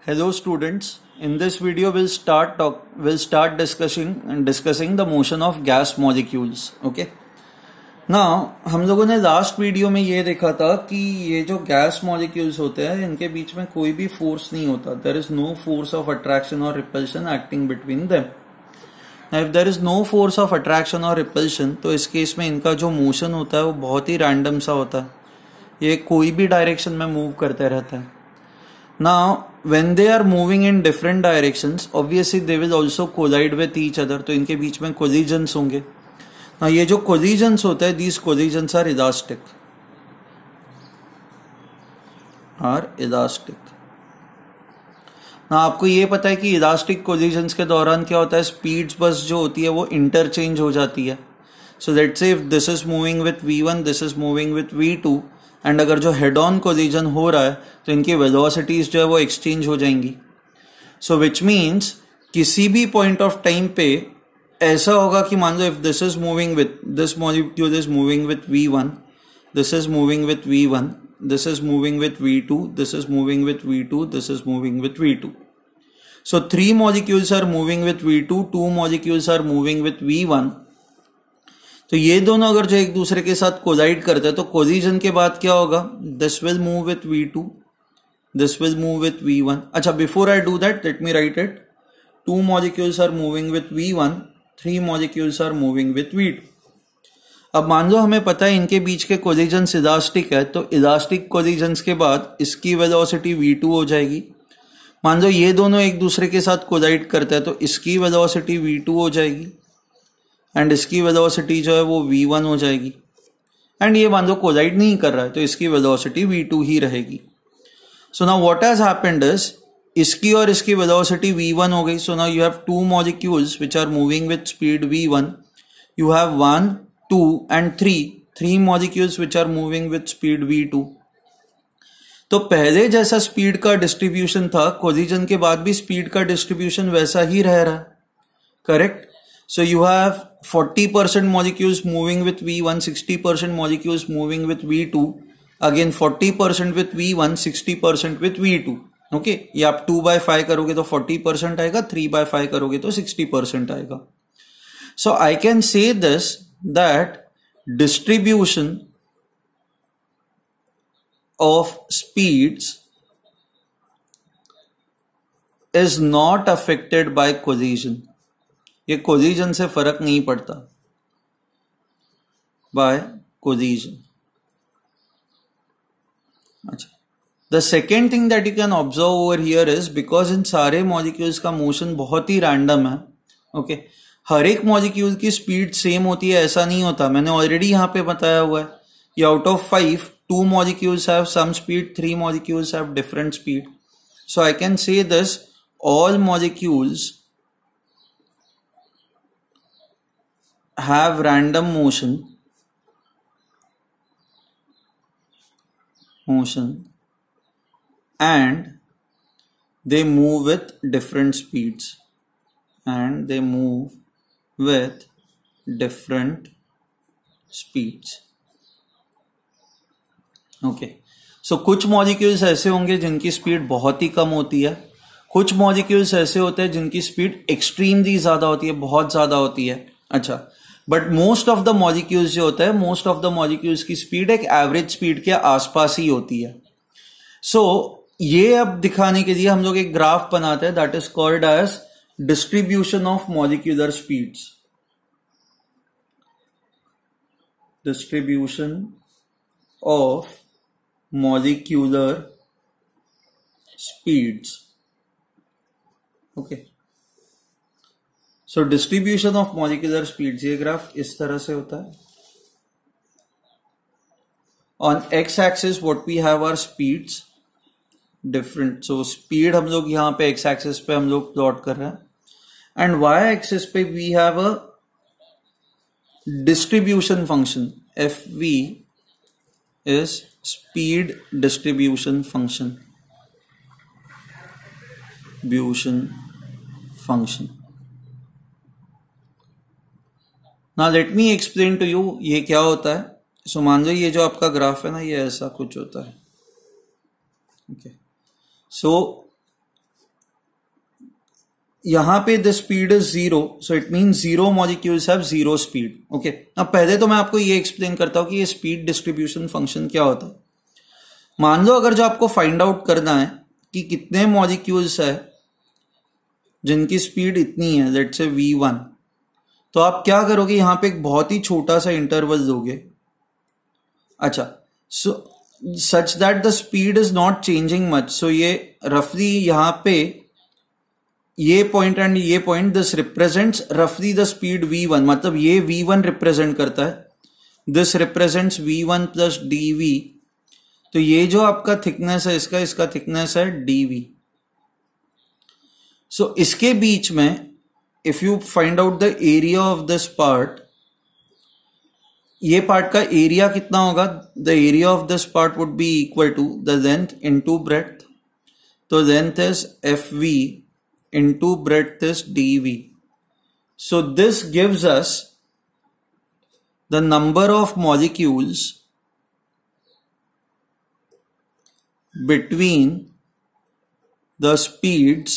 Hello students, in this video we'll start discussing the motion of gas molecules. Okay. Now हम लोगों ने last video में ये देखा था कि ये जो गैस मॉलिक्यूल्स होते हैं इनके बीच में कोई भी फोर्स नहीं होता. There is no force of attraction और repulsion acting between them. If there is no force of attraction और रिपल्शन तो इस केस में इनका जो मोशन होता है वो बहुत ही रैंडम सा होता है. ये कोई भी डायरेक्शन में मूव करते रहता है. Now, when they are moving in different directions, obviously they will also collide with each other. तो इनके बीच में collisions होंगे. Now, ये जो collisions होते हैं, these collisions are elastic. Now, आपको ये पता है कि elastic collisions के दौरान क्या होता है, speeds बस जो होती है वो interchange हो जाती है. So let's say if this is moving with V1, this is moving with V2. And अगर जो हेड ऑन कोलिजन हो रहा है तो इनकी वेलोसिटीज जो है वो एक्सचेंज हो जाएंगी. सो विच मीन्स किसी भी पॉइंट ऑफ टाइम पे ऐसा होगा कि मान लो if this is moving with this molecule is moving with V1, this is moving with V1, this is moving with V2, this is moving with V2, this is moving with V2. So 3 molecules are moving with V2, 2 molecules are moving with V1. तो ये दोनों अगर जो एक दूसरे के साथ collide करते हैं तो कोलिजन के बाद क्या होगा, this will move with V2, this will move with V1. अच्छा, before I do that let me write it. 2 molecules are moving with V1, 3 molecules are moving with V2. अब मान लो हमें पता है इनके बीच के कोलिजन्स इलास्टिक है, तो इलास्टिक कोलिजन्स के बाद इसकी वेलोसिटी V2 हो जाएगी. मान लो ये दोनों एक दूसरे के साथ कोलाइड करते हैं तो इसकी वेलोसिटी V2 हो जाएगी एंड इसकी वेलोसिटी जो है वो V1 हो जाएगी. एंड ये मान लो कोलाइड नहीं कर रहा है तो इसकी वेलोसिटी V2 ही रहेगी. So now what has happened is इसकी और इसकी वेलोसिटी V1 हो गई. So now you have 2 molecules which are moving with speed V1. You have 1, 2 and 3 molecules which are moving with speed V2. तो पहले जैसा स्पीड का डिस्ट्रीब्यूशन था, कोलिजन के बाद भी स्पीड का डिस्ट्रीब्यूशन वैसा ही रह रहा है. Correct. So you have 40% molecules moving with V1, 60% molecules moving with V2, again 40% with V1, 60% with V2. Okay, ये आप 2/5 करोगे तो 40% आएगा, 3/5 करोगे तो 60% आएगा. So I can say this that distribution of speeds is not affected by collision. ये collision से फर्क नहीं पड़ता. By collision. अच्छा, the second thing that you can observe over here is because in सारे मॉलिक्यूल्स का मोशन बहुत ही random है. ओके, हर एक मॉलिक्यूल की स्पीड सेम होती है ऐसा नहीं होता. मैंने ऑलरेडी यहां पे बताया हुआ है कि out of 5, 2 molecules have same speed, 3 molecules have different speed. So I can say this, all molecules have random motion and they move with different speeds okay. So कुछ मॉलिक्यूल्स ऐसे होंगे जिनकी स्पीड बहुत ही कम होती है, कुछ मॉलिक्यूल्स ऐसे होते हैं जिनकी स्पीड एक्सट्रीमली ज्यादा होती है, बहुत ज्यादा होती है. अच्छा, but most of the molecules जो होता है, मोस्ट ऑफ द मॉलिक्यूल्स की स्पीड एक एवरेज स्पीड के आसपास ही होती है. सो ये अब दिखाने के लिए हम लोग एक ग्राफ बनाते हैं that is called as distribution of molecular speeds. Distribution of molecular speeds. Okay, so distribution of molecular speeds, ये ग्राफ इस तरह से होता है. On x axis what we have are speeds different. So speed हम लोग यहां पे एक्स एक्सिस पे हम लोग प्लॉट कर रहे हैं एंड वाई एक्सिस पे we have a distribution function. F v is speed distribution function. Now let me explain to you ये क्या होता है. सो मान लो ये जो आपका ग्राफ है ना, ये ऐसा कुछ होता है. ओके, सो यहां पे the speed is 0, so it means 0 molecules have 0 speed. Okay, अब पहले तो मैं आपको ये एक्सप्लेन करता हूं कि ये स्पीड डिस्ट्रीब्यूशन फंक्शन क्या होता है. मान लो अगर जो आपको फाइंड आउट करना है कि कितने मॉलिक्यूल्स है जिनकी स्पीड इतनी है, लेट्स से v1, तो आप क्या करोगे, यहां पे एक बहुत ही छोटा सा इंटरवल दोगे. अच्छा, so such that the speed is not changing much. So ये रफली यहां पे ये पॉइंट एंड ये पॉइंट, दिस रिप्रेजेंट्स रफली द स्पीड v1, मतलब ये v1 रिप्रेजेंट करता है, this represents v1 plus dv. तो ये जो आपका थिकनेस है इसका थिकनेस है dv. सो इसके बीच में if you find out the area of this part, ये पार्ट का एरिया कितना होगा, the area of this part would be equal to the length into breadth. तो length is fv into breadth is dv. So this gives us the number of molecules between the speeds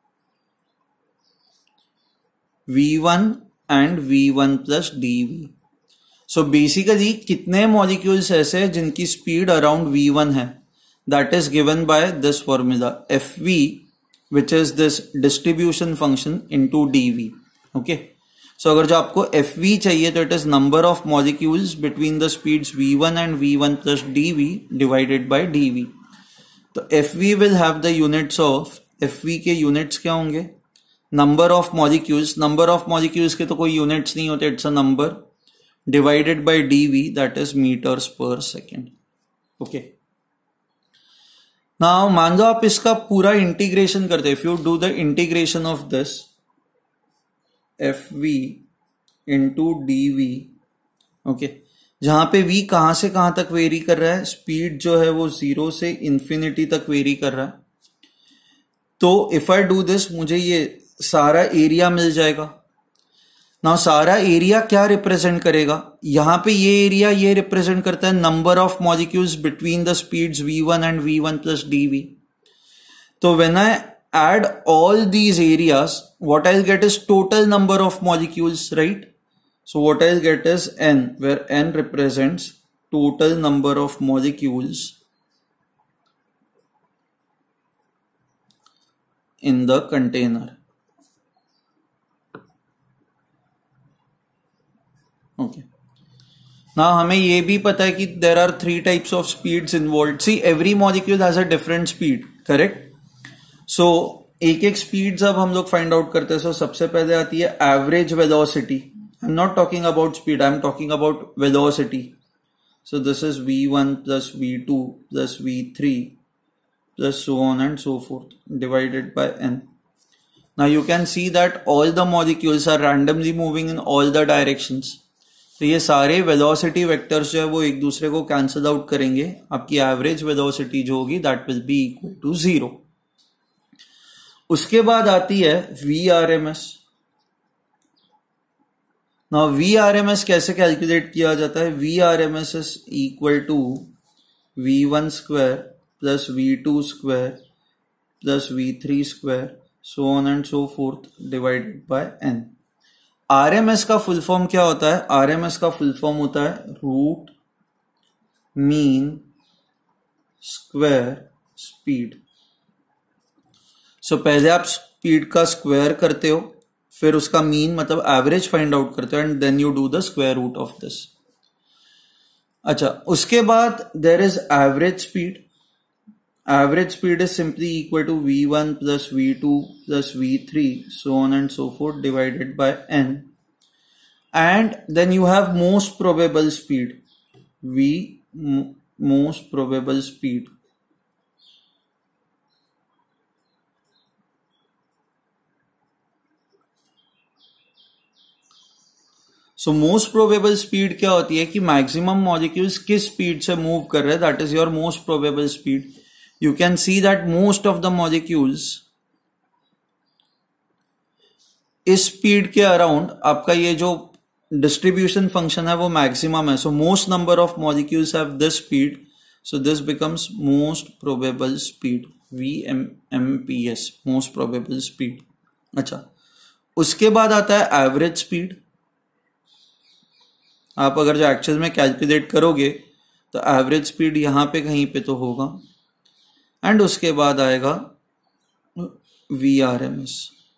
v1 and v1 plus dv. So basically कितने molecules ऐसे हैं जिनकी speed around v1 है, that is given by this formula fv, which is this distribution function into dv. okay, so अगर जो आपको fv चाहिए तो it is number of molecules between the speeds v1 and v1 plus dv divided by dv. तो fv will have the units of, fv के units क्या होंगे, number of molecules. number of molecules के तो कोई units नहीं होते, it's a number divided by dv, that is meters per second. okay, now मान लो आप इसका पूरा इंटीग्रेशन करते, if you do the integration of this fv into dv. Okay, जहां पे v कहां से कहां तक वेरी कर रहा है, स्पीड जो है वो 0 से इंफिनिटी तक वेरी कर रहा है. तो इफ आई डू दिस, मुझे ये सारा एरिया मिल जाएगा. नाउ सारा एरिया क्या रिप्रेजेंट करेगा, यहां पे ये एरिया ये रिप्रेजेंट करता है number of molecules between the speeds v1 and v1 plus dv. तो when I add all these areas, what I will get is total number of molecules, right. So what I will get is n, where n represents total number of molecules in the container. Okay, now हमें ये भी पता है कि there are 3 types of speeds involved. See every molecule has a different speed, correct. So एक एक speeds अब हम लोग फाइंड आउट करते हैं. सो सबसे पहले आती है average velocity. I am not talking about speed, I am talking about velocity. So this is v1 plus v2 plus v3 plus so on and so forth divided by n. Now you can see that all the molecules are randomly moving in all the directions. तो ये सारे velocity vectors जो है वो एक दूसरे को cancel out करेंगे. आपकी एवरेज वेलोसिटी जो होगी that will be equal to 0. उसके बाद आती है VRMS. नाउ VRMS कैसे कैलकुलेट किया जाता है, VRMS is equal to v1 square plus v2 square plus v3 square so on and so forth divided by n. RMS का फुल फॉर्म क्या होता है, RMS का फुल फॉर्म होता है root mean square speed. So पहले आप speed का स्क्वायर करते हो, फिर उसका मीन मतलब एवरेज फाइंड आउट करते हो, and then you do the square root of this. अच्छा, उसके बाद there is average speed. Average speed is simply equal to v1 plus v2 plus v3 so on and so forth divided by n. And then you have most probable speed, most probable speed. So most probable speed क्या होती है कि maximum molecules किस speed से move कर रहे हैं, that is your most probable speed. You can see that most of the molecules इस स्पीड के अराउंड आपका ये जो डिस्ट्रीब्यूशन फंक्शन है वो मैक्सिमम है. So most number of molecules have this speed, so this becomes most probable speed, VMPS, most probable speed. अच्छा, उसके बाद आता है एवरेज स्पीड। आप अगर जो एक्चुअल में कैलकुलेट करोगे तो एवरेज स्पीड यहां पे कहीं पे तो होगा, एंड उसके बाद आएगा VRMS.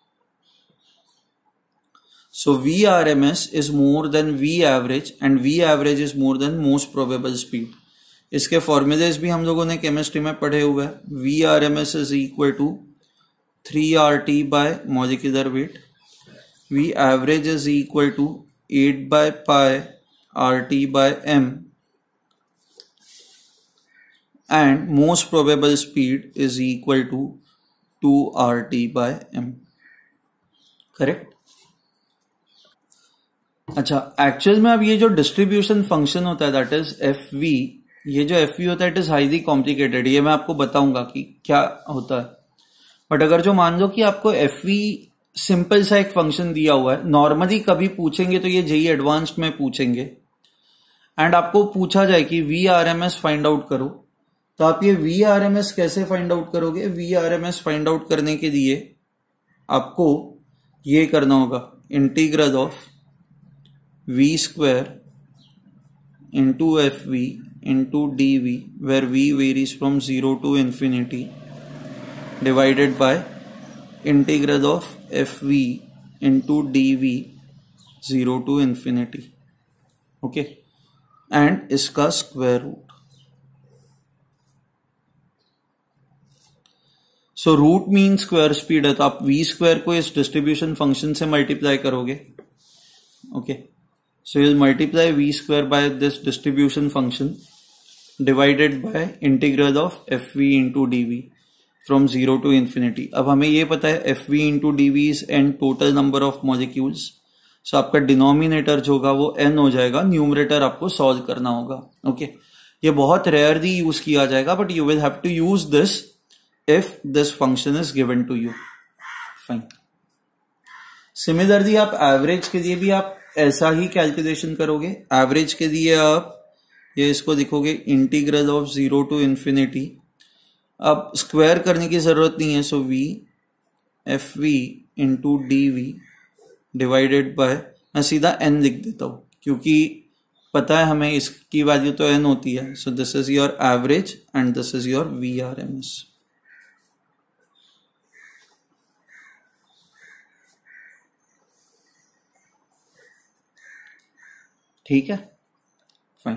So VRMS is more than V average and V average is more than most probable speed. इसके फॉर्मूलेज भी हम लोगों ने केमिस्ट्री में पढ़े हुए हैं। VRMS is equal to 3RT by molecular weight. V average is equal to 8 by pi RT by M. And most probable speed is equal to 2RT by M. Correct. अच्छा, actual में अब ये जो distribution function होता है that is FV, ये जो FV होता है इट इज हाईली कॉम्प्लिकेटेड, ये मैं आपको बताऊंगा कि क्या होता है। बट अगर जो मान लो कि आपको FV सिंपल सा एक फंक्शन दिया हुआ है, नॉर्मली कभी पूछेंगे तो ये JEE एडवांस्ड में पूछेंगे, एंड आपको पूछा जाए कि VRMS फाइंड आउट करो, तो आप ये VRMS कैसे फाइंड आउट करोगे? VRMS फाइंड आउट करने के लिए आपको ये करना होगा, integral of V square into FV into dV, where V varies from 0 to infinity, divided by integral of FV into dV 0 to infinity. Okay, and इसका square root. So root mean square speed है, तो आप V square को इस distribution function से multiply करोगे। Okay, so you'll multiply V square by this distribution function divided by integral of FV into dV from 0 to infinity. अब हमें ये पता है FV into dV is n total number of molecules. So आपका denominator जो होगा वो n हो जाएगा, न्यूमरेटर आपको सॉल्व करना होगा। ओके, ये बहुत रेयरली यूज किया जाएगा, but you will have to use this if this function is given to you. Fine. Similarly आप एवरेज के लिए भी आप ऐसा ही कैलकुलेशन करोगे। एवरेज के लिए आप ये इसको लिखोगे इंटीग्रल ऑफ 0 टू इंफिनिटी। अब स्क्वायर करने की जरूरत नहीं है, so V FV into DV divided by, मैं सीधा n लिख देता हूं क्योंकि पता है हमें इसकी वैल्यू तो n होती है। So this is your average and this is your VRMS। ठीक है, फाइन।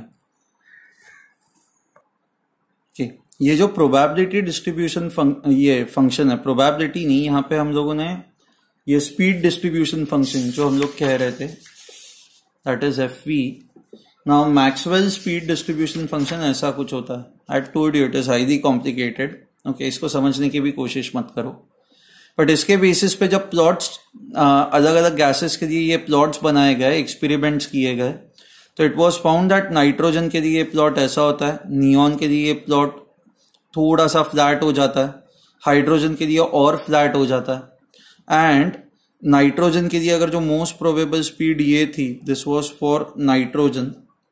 ओके, ये जो प्रोबेबिलिटी डिस्ट्रीब्यूशन ये फंक्शन है, प्रोबेबिलिटी नहीं, यहां पे हम लोगों ने ये स्पीड डिस्ट्रीब्यूशन फंक्शन जो हम लोग कह रहे थे that is FV। Now Maxwell speed distribution function ऐसा कुछ होता है। I told you it is highly complicated. Okay, इसको समझने की भी कोशिश मत करो, बट इसके बेसिस पे जब प्लॉट्स अलग अलग गैसेस के लिए ये प्लॉट्स बनाए गए, एक्सपेरिमेंट्स किए गए, तो it was found that nitrogen के लिए प्लॉट ऐसा होता है, नियॉन के लिए प्लॉट थोड़ा सा फ्लैट हो जाता है, हाइड्रोजन के लिए और फ्लैट हो जाता है, एंड नाइट्रोजन के लिए अगर जो मोस्ट प्रोबेबल स्पीड ये थी, दिस वाज फॉर नाइट्रोजन,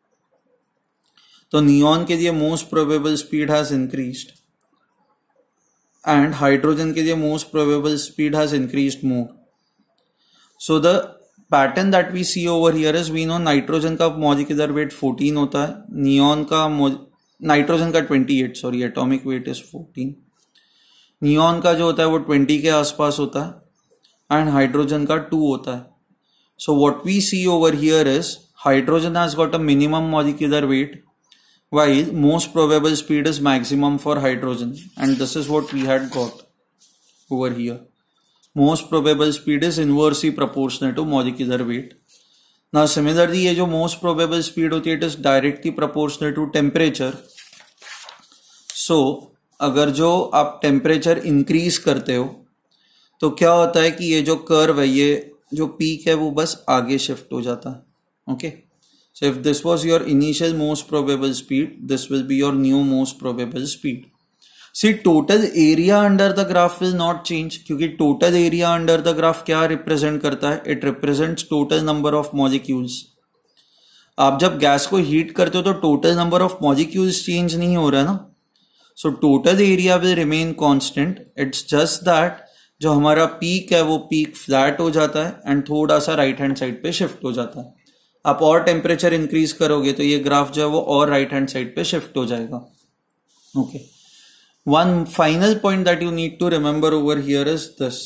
तो नियॉन के लिए most probable speed has increased and hydrogen के लिए most probable speed has increased more. So the pattern that we see over here is, we know nitrogen का molecular weight 14 होता है, neon का nitrogen का 28, sorry atomic weight is 14, neon का जो होता है वो 20 के आसपास होता है, एंड हाइड्रोजन का 2 होता है। So what we see over here is hydrogen has got a minimum molecular weight while most probable speed is maximum for hydrogen, and this is what we had got over here. Most probable speed is inversely proportional to molecular weight. Now similarly ये जो most probable speed होती है it is directly proportional to temperature. So अगर जो आप temperature increase करते हो तो क्या होता है कि ये जो curve है, ये जो peak है वो बस आगे shift हो जाता है। Okay, so if this was your initial most probable speed, this will be your new most probable speed. See, total area under the graph will not change, क्योंकि total area under the graph क्या represent करता है? It represents total number of molecules. आप जब gas को heat करते हो तो total number of molecules change नहीं हो रहा है ना, so total area will remain constant. It's just that जो हमारा पीक है वो पीक फ्लैट हो जाता है एंड थोड़ा सा राइट हैंड साइड पे शिफ्ट हो जाता है। आप और टेम्परेचर इंक्रीज करोगे तो ये ग्राफ जो है वो और राइट हैंड साइड पे शिफ्ट हो जाएगा। Okay, one final point that you need to remember over here is this.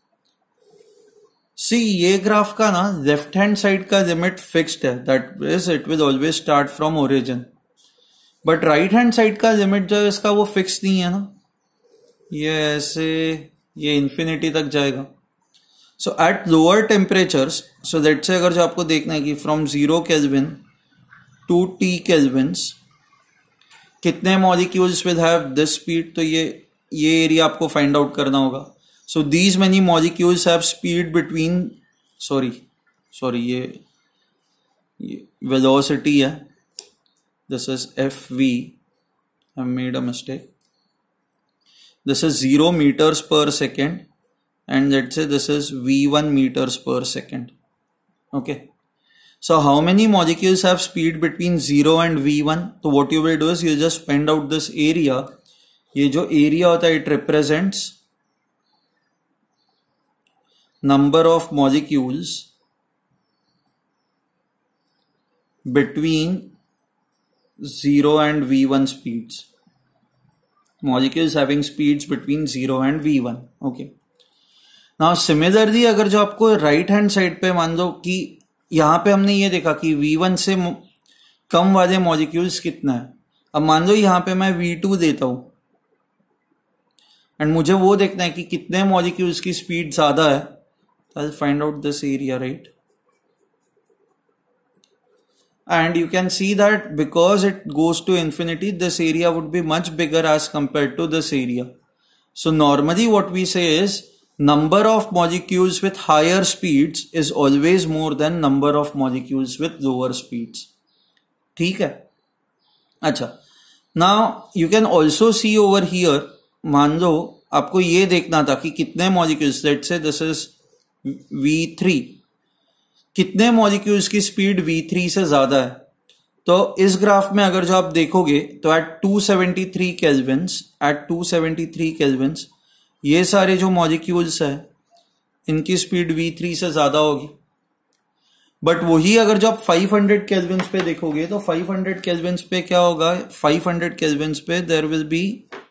See ये ग्राफ का ना लेफ्ट हैंड साइड का लिमिट फिक्स्ड है, that is it will always start from origin. But right hand side का limit जो है इसका वो फिक्स नहीं है ना, ये ऐसे ये इंफिनिटी तक जाएगा। So at lower temperatures, so let's say अगर जो आपको देखना है कि from 0 kelvin to T kelvins कितने molecules will have this speed, तो ये एरिया आपको फाइंड आउट करना होगा। So these many molecules have speed between sorry ये वेलोसिटी है, this is FV, I made a mistake. This is 0 meters per second and let's say this is V1 meters per second. Okay, so how many molecules have speed between 0 and V1? So what you will do is you just spend out this area. ये जो area होता है it represents number of molecules between 0 and V1 speeds. Molecules having speeds between 0 and V1. Okay. Now similarly अगर जो आपको right hand side पे मान लो कि यहाँ पे हमने ये देखा कि V1 से कम वाले मॉलिक्यूल्स कितना है, अब मान लो यहाँ पे मैं V2 देता हूँ एंड मुझे वो देखना है कि कितने मॉलिक्यूल्स की स्पीड ज्यादा है, तो I will find out this area, right? And you can see that because it goes to infinity, this area would be much bigger as compared to this area. So normally what we say is number of molecules with higher speeds is always more than number of molecules with lower speeds. ठीक है? अच्छा, now you can also see over here, मान लो आपको ये देखना था कि कितने molecules, let's say this is V3, कितने मॉलिक्यूल्स की स्पीड V3 से ज्यादा है। तो इस ग्राफ में अगर जो आप देखोगे तो एट 273 केल्विन्स ये सारे जो मॉलिक्यूल्स है इनकी स्पीड V3 से ज्यादा होगी। बट वही अगर जो आप 500 केल्विन्स पे देखोगे तो 500 केल्विन्स पे क्या होगा, 500 केल्विन्स पे there will be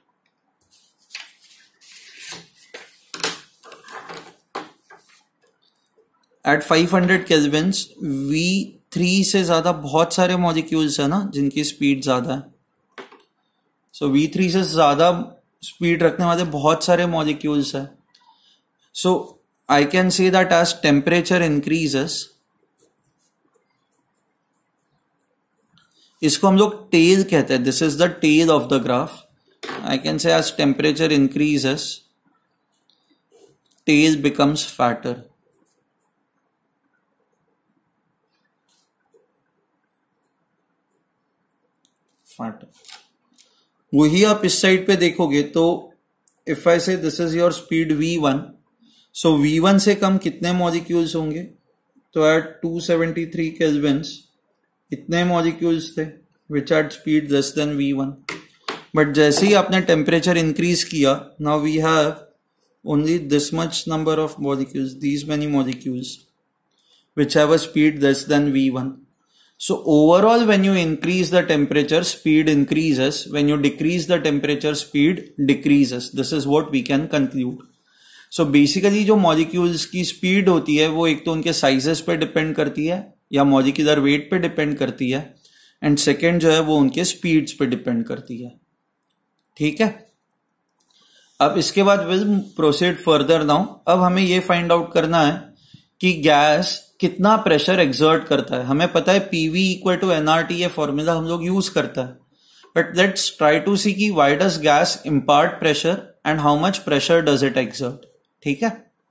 at 500 kelvins V3 से ज्यादा बहुत सारे मॉलिक्यूल्स है ना जिनकी स्पीड ज्यादा है। सो V3 से ज्यादा स्पीड रखने वाले बहुत सारे मॉलिक्यूल्स है। So I can say that as temperature increases, इसको हम लोग टेल कहते हैं, this is the tail of the graph. I can say as temperature increases tail becomes fatter. वही आप इस साइड पे देखोगे तो if I say this is your speed V1, so V1 से कम कितने मॉलिक्यूल्स होंगे, तो एट 273 केल्विन्स इतने मॉलिक्यूल्स थे which at speed less than V1। But जैसे ही आपने टेम्परेचर इंक्रीज किया, now we have only this much number of molecules, these many molecules which have a speed less than V1. So overall when you increase the temperature, speed increases. When you decrease the temperature, speed decreases. This is what we can conclude. So basically जो molecules की speed होती है वो एक तो उनके sizes पे depend करती है या molecular weight पे depend करती है, and second जो है वो उनके speeds पे depend करती है। ठीक है, अब इसके बाद we'll proceed further now। अब हमें ये find out करना है कि गैस कितना प्रेशर एक्सर्ट करता है। हमें पता है PV इक्वल टू nRT, ये फॉर्मूला हम लोग यूज करता है। But let's try to see कि why does gas impart pressure and how much pressure does it exert. ठीक है,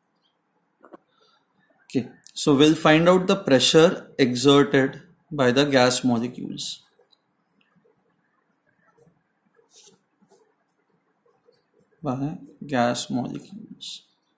okay, so will find out the pressure exerted by the gas molecules. By gas molecules.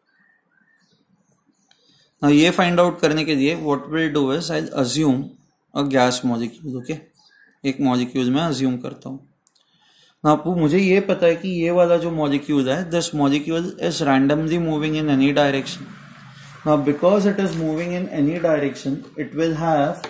Now ये find out करने के लिए what we'll do is I'll assume a gas molecule। ओके, एक molecule में assume करता हूँ। नाउ मुझे ये पता है कि ये वाला जो मॉलिक्यूल है, this molecule is randomly moving in any direction. Now because it is moving in any direction, it will have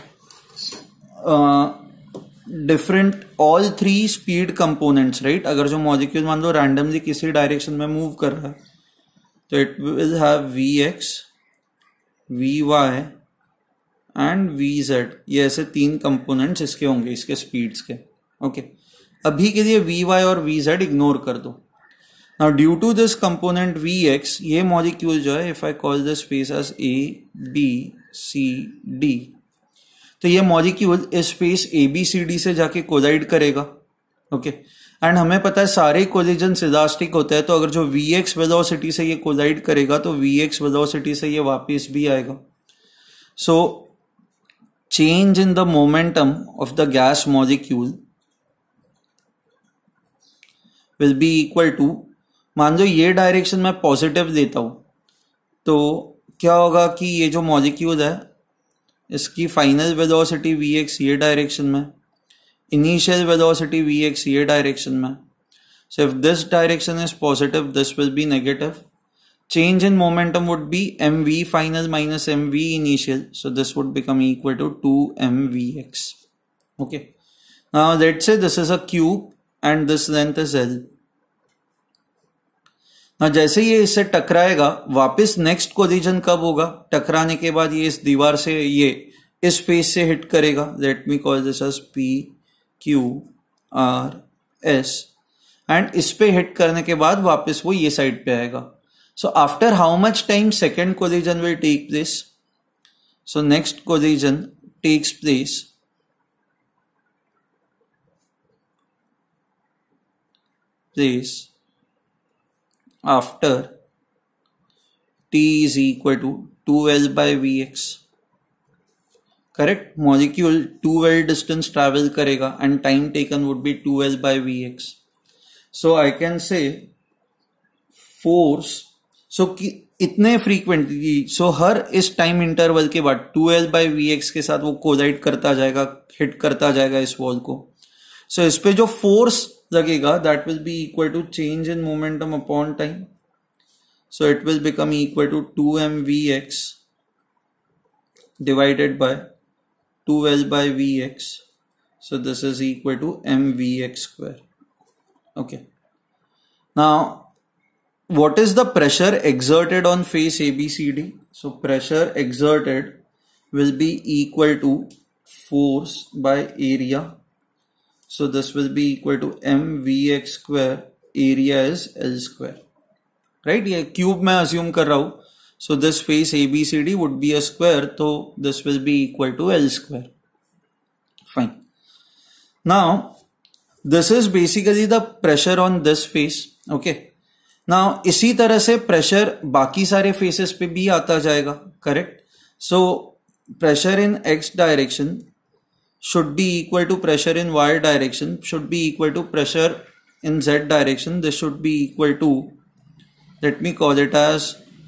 different all 3 speed components, right. अगर जो मॉलिक्यूल मान लो रैंडमली किसी डायरेक्शन में मूव कर रहा है, तो it will have Vx, Vy and Vz. ये ऐसे 3 कंपोनेंट्स इसके होंगे, इसके स्पीड्स के. ओके, अभी के लिए Vy और Vz इग्नोर कर दो. Now due to this component Vx, ये मॉलिक्यूल जो है, if I call this space as A B C D, तो ये मॉलिक्यूल इस स्पेस ABCD से जाके कोलाइड करेगा. ओके, एंड हमें पता है सारे कोलिजन्स इलास्टिक होते हैं, तो अगर जो Vx वेलोसिटी से ये कोलाइड करेगा तो Vx वेलोसिटी से ये वापस भी आएगा. So change in the momentum of the gas molecule will be equal to, मान लो ये डायरेक्शन में पॉजिटिव लेता हूं, तो क्या होगा कि ये जो मॉलिक्यूल है इसकी फाइनल वेलोसिटी Vx ये डायरेक्शन में, इनिशियल वेलोसिटी Vx ये डायरेक्शन में. So if this direction is positive, this will be negative. Change in momentum would be mv final minus mv initial, so this would become equal to 2mvx. Okay, now let's say this is a cube and this length is L. now जैसे ये इससे टकराएगा, वापस next collision कब होगा? टकराने के बाद ये इस दीवार से, ये इस स्पेस से हिट करेगा. Let me call this as P Q R S, and इस पे हिट करने के बाद वापस वो ये साइड पे आएगा. So after how much time second collision will take place? So next collision takes place after t is equal to 2L by Vx. Correct? Molecule 2L distance travel करेगा and time taken would be 2L by Vx. So I can say force, सो इतने frequently, सो हर इस time interval के बाद 2L by Vx के साथ वो collide करता जाएगा, हिट करता जाएगा इस वॉल को. सो इस पे जो फोर्स लगेगा that will be equal to change in momentum upon time. So it will become equal to 2mvx divided by 2L by Vx. So this is equal to mvx square. Okay, now what is the pressure exerted on face ABCD? So pressure exerted will be equal to force by area. So this will be equal to mvx square. Area is L square. Right? ये cube मैं assume कर रहा हूँ. So this face ABCD would be a square. So this will be equal to L square. Fine. Now this is basically the pressure on this face. Okay. Now इसी तरह से pressure बाकी सारे faces पे भी आता जाएगा. Correct? So pressure in x direction should be equal to pressure in y direction, should be equal to pressure in z direction. This should be equal to, let me call it as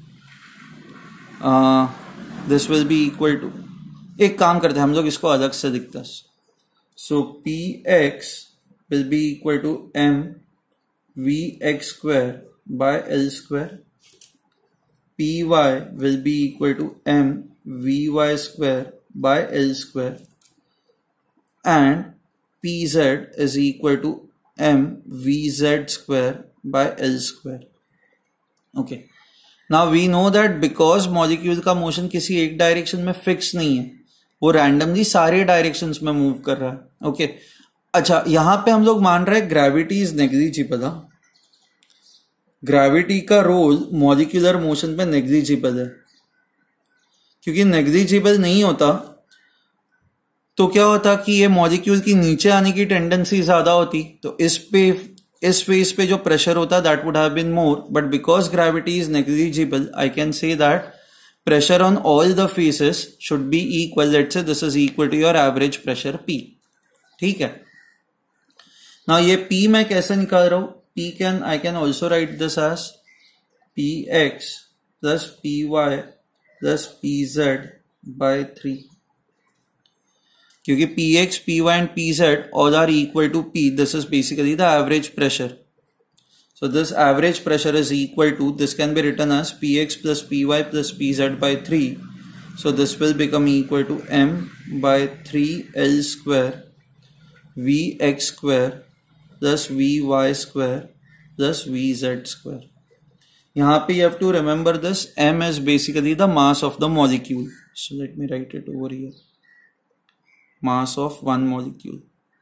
this will be equal to, एक काम करते हैं हम लोग, इसको अलग से लिखते हैं. So px will be equal to m vx square by L square. Py will be equal to m vy square by L square, and pz is equal to m vz square by L square. Okay, now we know that because molecule का motion किसी एक direction में fix नहीं है, वो randomly सारे directions में move कर रहा है. ओके, अच्छा, यहां पे हम लोग मान रहे हैं ग्रेविटी इज नेग्लिजिबल. ग्रेविटी का रोल मॉलिक्यूलर मोशन पे नेग्लिजिबल है, क्योंकि नेग्लिजिबल नहीं होता तो क्या होता कि ये मॉलिक्यूल की नीचे आने की टेंडेंसी ज्यादा होती, तो इस फेस पे जो प्रेशर होता that would have been more. But because gravity is negligible, I can say that pressure on all the faces should be equal. Let's say this is equal to your average pressure P. ठीक है. Now ये P मैं कैसे निकाल रहा हूं? I can also write this as Px plus Py plus Pz by 3. क्योंकि Px, Py and Pz all are equal to P. This is basically the average pressure. So this average pressure is equal to, this can be written as Px plus Py plus Pz by 3. So this will become equal to m by 3L square Vx square plus Vy square plus Vz square. यहाँ पे you have to remember this, m is basically the mass of the molecule. So let me write it over here. Mass of one molecule.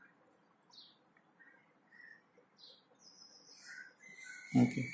Okay.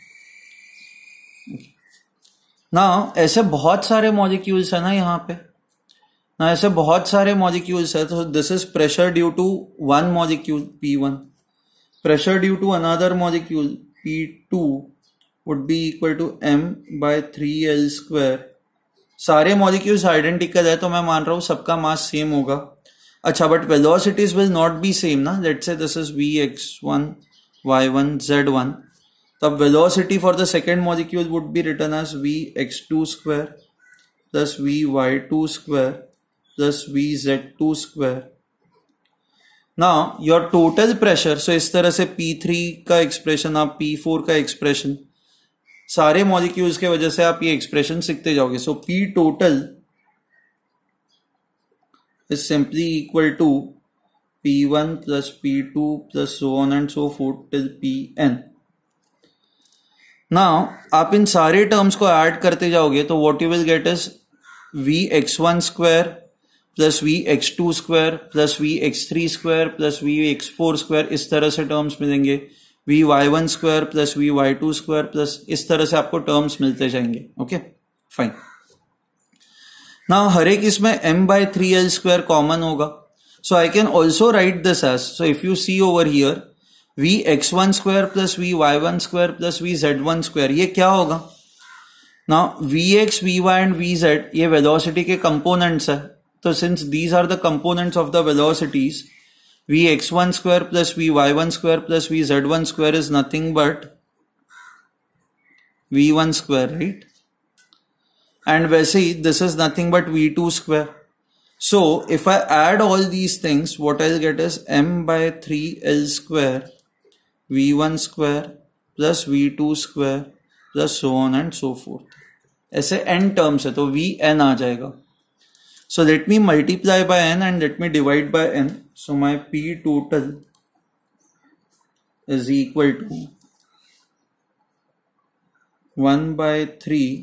Now ऐसे बहुत सारे molecules है ना यहाँ पे, ना ऐसे बहुत सारे मॉलिक्यूल्स है. तो this is pressure due to one molecule P1, pressure due to another molecule P2 would be equal to m by 3L square. सारे मॉलिक्यूल्स आइडेंटिकल है तो मैं मान रहा हूँ सबका मास सेम होगा. अच्छा, but velocities will not be same ना. Let's say this is Vx1, y1, z1. तब velocity for the second molecule would be written as Vx2 square plus Vy2 square plus Vz2 square. Now your total pressure, so इस तरह से P3 का expression आप P4 का expression, सारे molecules के वजह से आप ये एक्सप्रेशन सीखते जाओगे. So P total is simply equal to P1 plus P2 plus so on and so forth till Pn. Now आप इन सारे टर्म्स को ऐड करते जाओगे तो what you will get is Vx1 square plus Vx2 square plus Vx3 square plus Vx4 square. इस तरह से टर्म्स मिलेंगे. Vy1 square plus Vy2 square plus इस तरह से आपको टर्म्स मिलते जाएंगे. Okay fine. नाउ हर एक इसमें m by 3L square common होगा. So I can also write this as, so if you see over here Vx1 square plus Vy1 square plus Vz1 square, ये क्या होगा ना. Vx, Vy एंड Vz ये velocity के components है. तो since these are the components of the velocities, Vx1 square plus Vy1 square plus Vz1 square is nothing but V1 square, right. And वैसे ही this is nothing but V2 square. So if I add all these things what I will get is m by 3L square V1 square plus V2 square plus so on and so forth. ऐसे n terms है तो Vn आ जाएगा. So let me multiply by n and let me divide by n. So my P total is equal to 1 by 3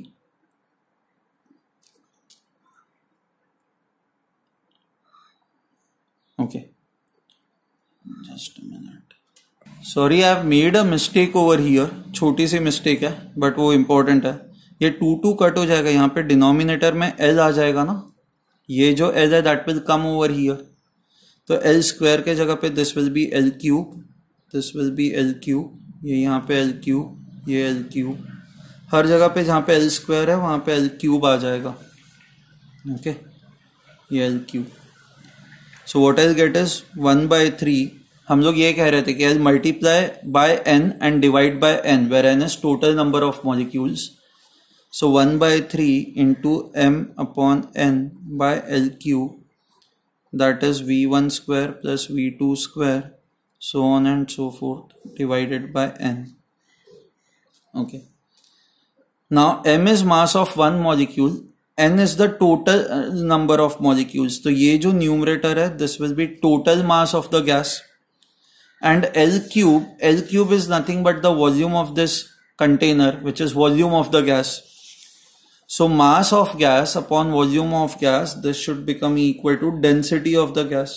okay, just a minute. Sorry, I have made a mistake over here. छोटी सी mistake है but वो important है. ये 2 cut हो जाएगा. यहाँ पे डिनोमिनेटर में L आ जाएगा ना. ये जो L है that will come over here. तो L स्क्वायर के जगह पे this will be L cube, this will be L cube. ये यहाँ पे L क्यूब, ये L क्यूब. हर जगह पे जहाँ पे L स्क्वायर है वहाँ पे L क्यूब आ जाएगा. ओके, ये L cube. So what I will get is 1 by 3. हम लोग ये कह रहे थे कि I'll multiply by n and divide by n, where n is total number of molecules. So 1 by 3 into m upon n by L cube, that is V1 square plus V2 square, so on and so forth, divided by n. Okay. Now m is mass of one molecule, n is the total number of molecules. तो ये जो numerator है, this will be total mass of the gas. And L cube is nothing but the volume of this container, which is volume of the gas. So mass of gas upon volume of gas, this should become equal to density of the gas.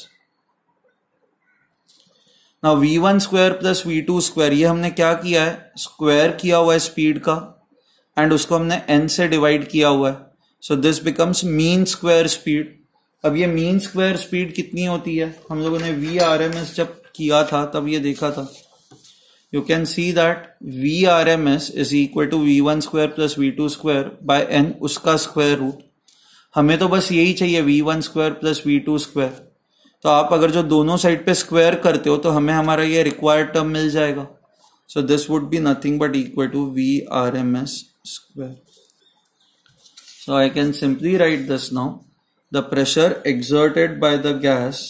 Now V1 square plus V2 square, ये हमने क्या किया है, square किया हुआ है speed का and उसको हमने n से डिवाइड किया हुआ है. So this becomes mean square speed. अब ये मीन स्क्वायर स्पीड कितनी होती है, हम लोगों ने VRMS जब किया था तब ये देखा था. You can see that VRMS is equal to V1 square plus V2 square by n, उसका स्क्वायर रूट. हमें तो बस यही चाहिए V1 square plus V2 square. तो आप अगर जो दोनों साइड पे स्क्वायर करते हो तो हमें हमारा ये रिक्वायर्ड टर्म मिल जाएगा. So this would be nothing but equal to VRMS square. So I can simply write this now. the pressure exerted by the gas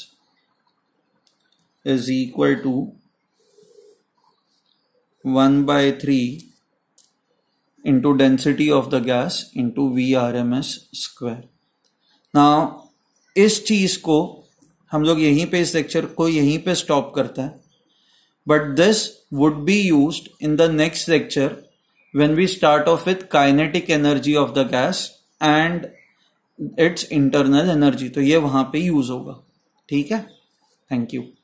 is equal to 1/3 into density of the gas into VRMS square. Now इस चीज को हम लोग यहीं पे इस lecture को यहीं पे स्टॉप करते हैं, but this would be used in the next lecture when we start off with kinetic energy of the gas and its internal energy. तो ये वहां पे यूज होगा. ठीक है, थैंक यू.